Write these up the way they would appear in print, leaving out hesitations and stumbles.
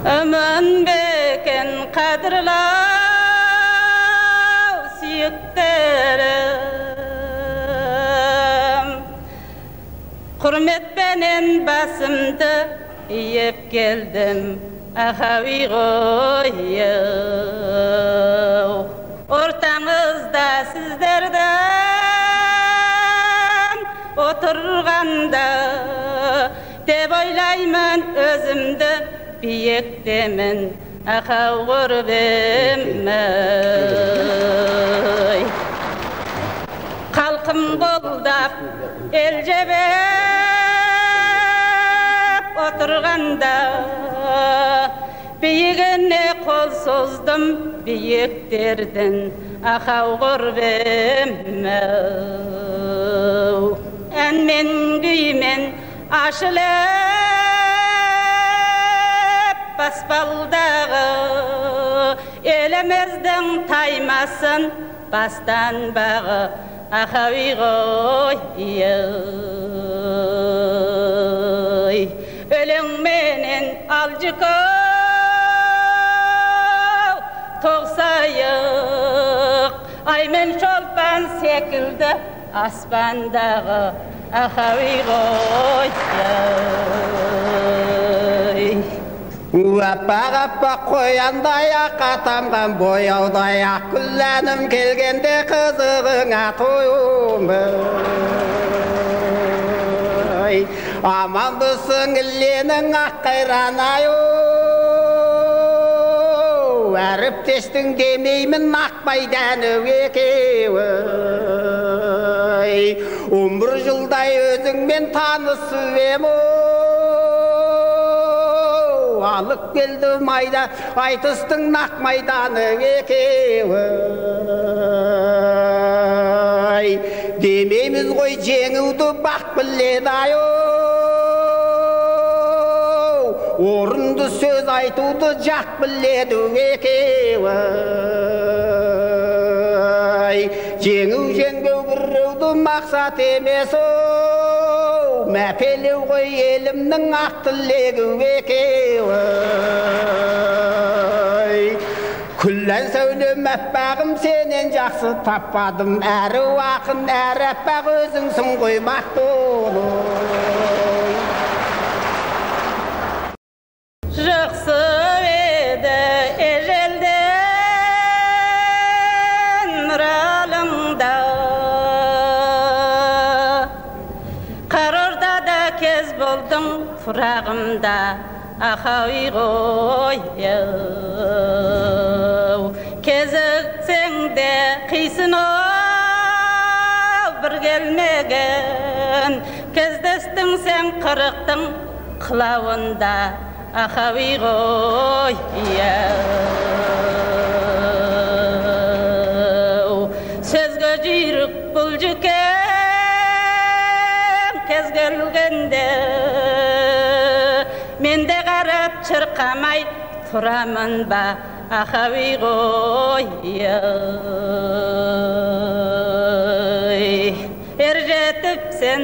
Ömün beken kadırlav siyiklerim Hürmet benen basımdı yiyip geldim Ahavi goyuv Ortanızda sizlerden oturganda Deb oylayman özümді biyektemin Ahav gurbemay Kalkım qoldap el jebep oturganda Biyigine kol sozdum biyeklerden Ahav gurbemay En men güymen aşılep basbaldağı Elemezden taymasın bastan bağı Ahavi goyuy Ölen menen alcıkov Toğsayık Aymen şolpan sekildi aspandağı Ahavi goyuy Appa qoyandaya qatamgan boyaudaya Күләнім келгенде қызығыңа тойымбай Амандысың ілленің ақ қайранайу Әріптештің демеймін ақ байданы екеуі Өмір жылдай өзіңмен танысып ем Алып келді майда, айтыстың нақ майданы екеуі Демейміз ғой жеңуді бақ біледі айу Орынды сөз айтуды жақ біледі екеуі Жеңу жеңбеу біреуді мақсат емес Мәпелеу ғой елімнің ақ тілегі екеуі Күллән сәулем әппағым сенен жақсы таппадым Әрі уақын әрі әппақ өзіңсің ғой бақ болу Жақсы еді ежелден нұралымда Қарорда да кез болдың фұрағымда Ахауи қойыу Кезіксең де қисын оу бір келмеген Кездестің сен қырықтың қылауында Ахауи қойыу Сөзге жүйрік бұл жүкен Кез келгенде Менде қарап чырқамай тұрамын ба Ахауи қойыу Ержетіп сен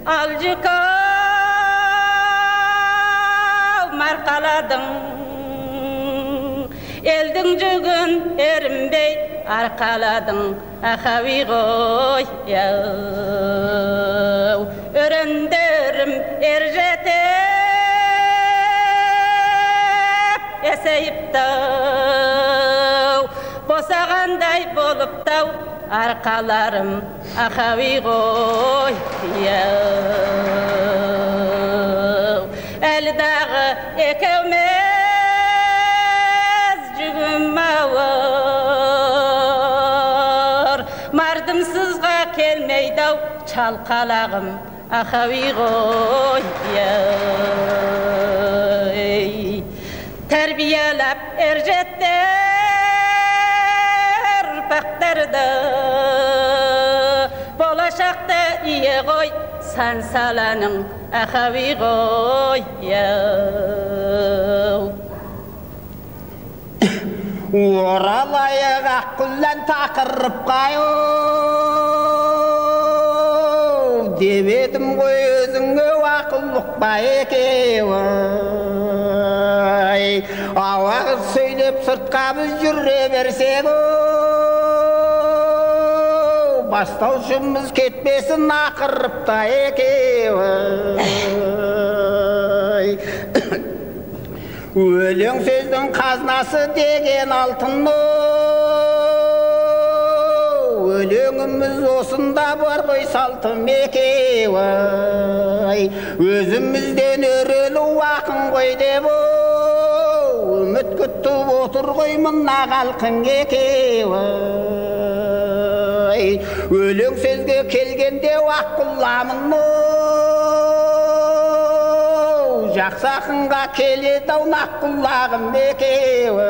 алжықау марқаладың Елдің жүгін ерінбей арқаладың Ахауи қойыу Өрендерім ержетіп есейіптау Босағандай болыптау арқаларым Ахауи қойыу Әлі дағы екеуміз жүгім ауыр Мардымсызға келмейдау чалқалағым Ахауи қойыу Тәрбиелеп ержеттер ұрпақтарды Болашақта ие ғой сан саланың Ахауи қойыу Оралайық аққылан тақырып қайу Деп едім ғой өзіңе ақыл ұқпа екеуі Ауағыз сөйлеп сыртқа біз жүре берсек бастаушымыз кетпесін ақырыпта екеуі. Өлең сөздің қазнасы деген алтын өлеңіміз осында бар ғой салтым екеуі. Өзімізден өрелі уақын ғой деп үміт күтіп отыр ғой мына халқың екеуі. Өлең сөзге келгенде уақ құламын жақсы ақынға келеді ау нақ құлағым екеуі.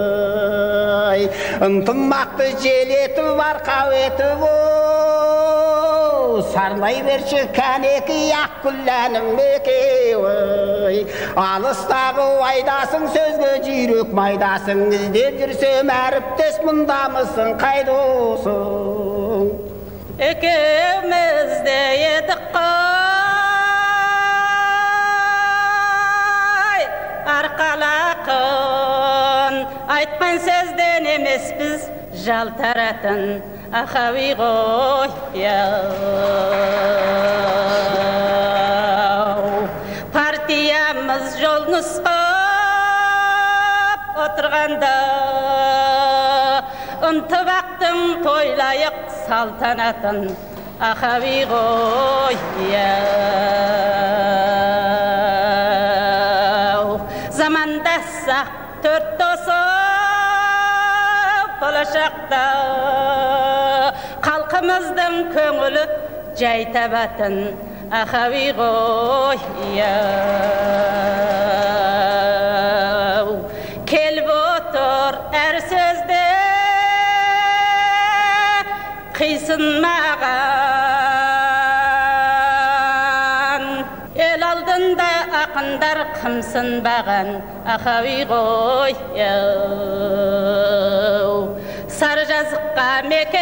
Ынтымақты желетіп арқау етіп сарнай берші кәнеки ақ Күланнің екеуі. Алыстағы айдасың сөзге жүйрек майдасың, іздеп жүрсем әріптес мұндамысың қайдасың? Екеуміз де едік қой арқалақын, айтқан сөзден емес біз жалтаратын ақауи ғой. Партиямыз жол нұсқап отырғанда ынтыбақтың тойлайық салтанатын ақауи ғой. Замандассақ төрт досып болашақта халқымыздың көңілі жай табатын ақауи ғой. Келіп отыр әр сөзде қисынмаған, ел алдында ақындар қымсынбаған ақауи ғой. Сары жазыққа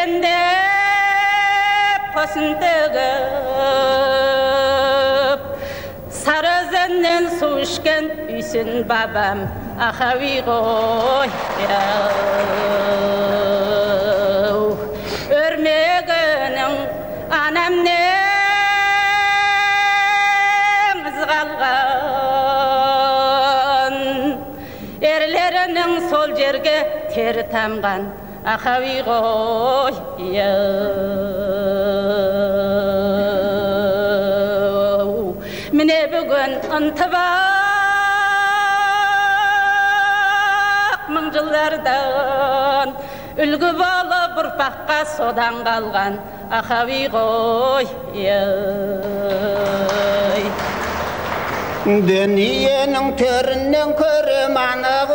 мекендеп қосын төгіп, сары өзеннен су ішкен үйсін бабам ақауи ғой. Өрмегінің анамнен қалған, ерлерінің сол жерге тері тамған ақауи ғой. Міне бүгін ынтыбақ мың жылдардан үлгі болып ұрпаққа содан қалған ақауи ғой. Дүниенің төрінен көрем анық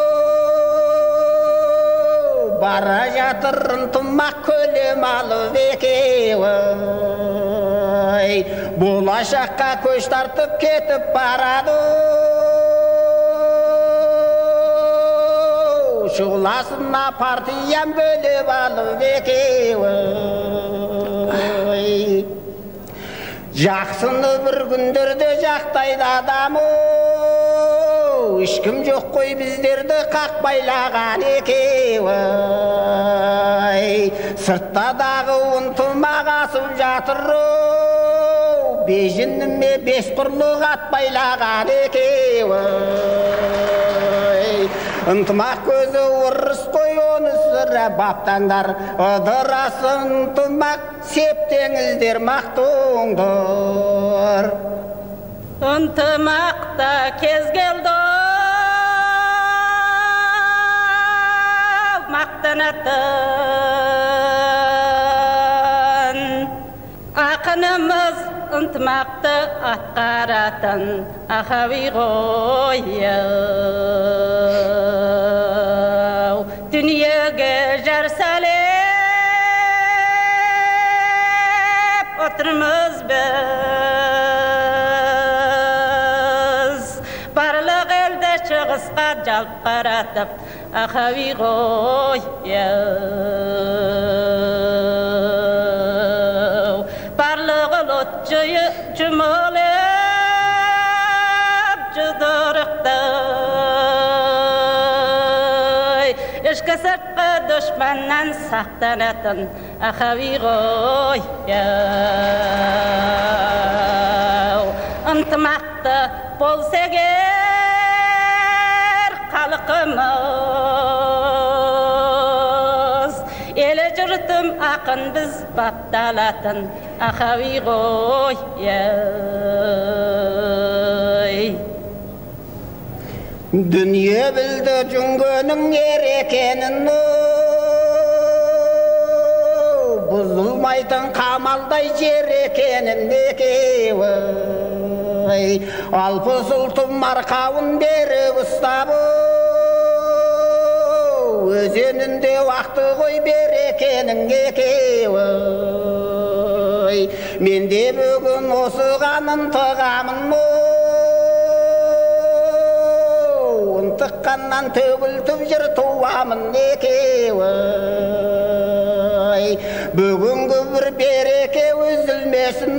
бара жатыр ынтымақ көлем алып екеуі. Болашаққа көш тартып кетіп барады, шұғыласына партиям бөліп алып екеуі. Жақсыны бір күндерде жақтайды адамы, ешкім жоқ қой біздерді қақпайлаған екеуі. Сырттадағы ынтымақ асып жатыр, бежініме бес құрлық атпайлаған екеуі. Ынтымақ көзі орыс қой, оны сірә баптаңдар, ыдырасы ынтымақ септеңіздер мақтыңдар. Ынтымақта кез келді мақтанатын, ақынымыз ынтымақты атқаратын ақауи ғой. Дүниеге жар салып отырмыз біз, барлық елді шығысқа жалп қаратып ақауи ғой. Барлығы ұлт жұмылып, жұдырықты ішкі сыртқы дұшпаннан сақтанатын ақауи ғой ынтымақты болса егер халқымыз елі жұртым ақын біз бапталатын ақауи ғой дүние білді жүнгенің ер екенін бұзылмайтын қамалдай жер екенін алпыс ұлтым арқауын беріп ұстап өзенінде уақты қой бер екенің менде бүгін осыған ынтығамын ынтыққаннан төгілтіп жүр туамын бүгінгі бір береке үзілмесін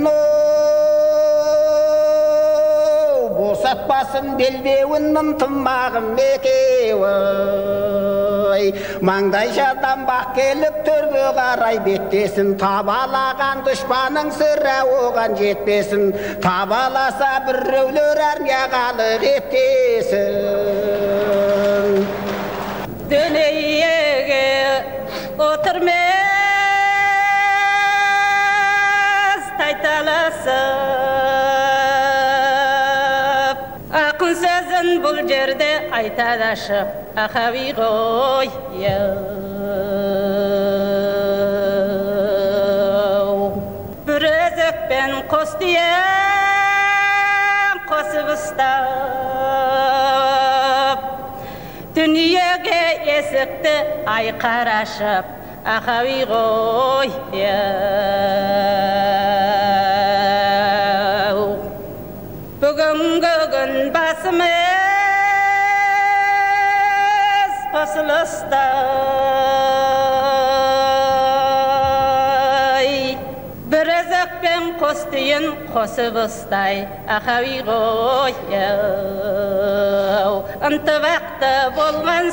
босатпасын белбеуін ынтымағым маңдайшадан бақ келіп төрге қарай беттесін табалаған дұшпаның сірә оған жетпесін табаласа біреулер армияғалық еттесін дүниеге отырмыз тайталасып ақын сөзін бұл жерде айтады ашып ақауи ғой бір өзекпен қос түйем қосып ұстап дүниеге есікті айқар ашып ақауи ғой бүгінгі күн басымыз қосылыстай бір өзекпен қос түйін қосып ұстай ақауи ғой ынтымақты болған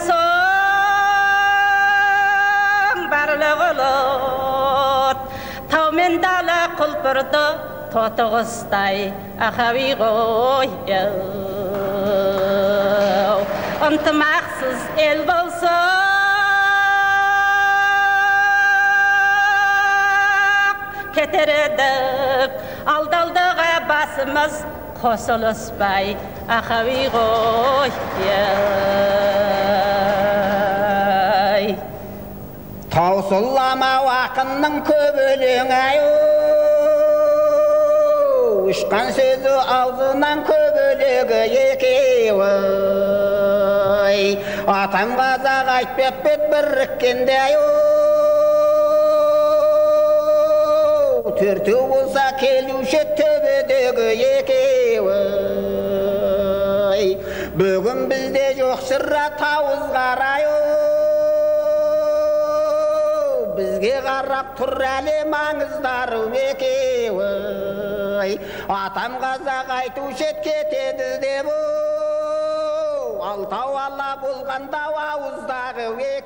соң барлық ұлт тау мен дала құлпырды тоты құстай ақауи ғой ынтымақсыз ел болса кетер едік алдалдыға басымыз қосылыспай ақауи ғой таусыламау ақынның көп өлеңі ұшқан сөзі аузынан көп өлегі атам қазақ айтпеп бет біріккенде төртеу болса келуші төбедегі бүгін бізде жоқ шырра тауыз қарай бізге қарап тұр әлем аңыздары атам қазақ айтушы кетеді деп алтау ала болғанда ауыздағы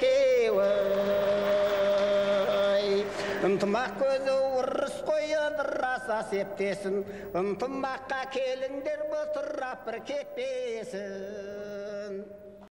ынтымақ көзі орыс қой ыдыраса септесін ынтымаққа келіңдер бұтырап бір кетпесін